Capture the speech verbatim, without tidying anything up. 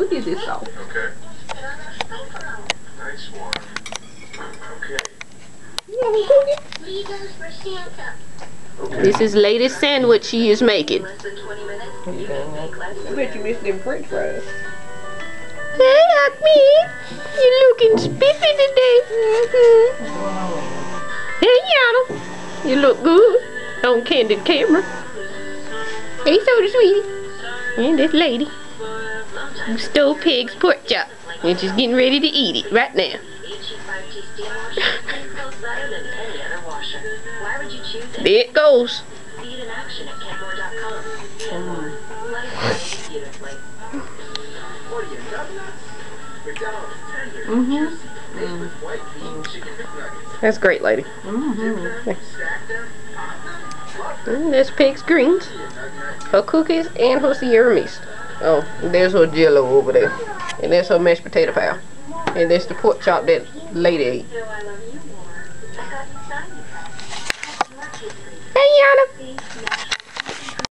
cookies is soft. Okay. Nice one. Okay. You have a cookie? This is Lady's sandwich she is making. Less than twenty minutes. I You can make less than bet you missed them french fries. Hey, Acme, you looking spiffy today. Mm-hmm. Hey, Yana, you look good on candid camera. Hey, Soda Sweetie. And this lady who stole Pig's pork chop and she's getting ready to eat it right now. There it goes. See it in action at Kenmore dot com. Kenmore. Life beautifully. What are you, nuts? McDonald's tender, Mm-hmm. juicy, made with white meat, chicken McNuggets. That's great, lady. Mm-hmm. Stack them, pop them, And there's Pig's greens, her cookies, and her Sierra mist. Oh, there's her jello over there. And there's her mashed potato pie. And there's the pork chop that lady ate. So I love you more. I got inside you.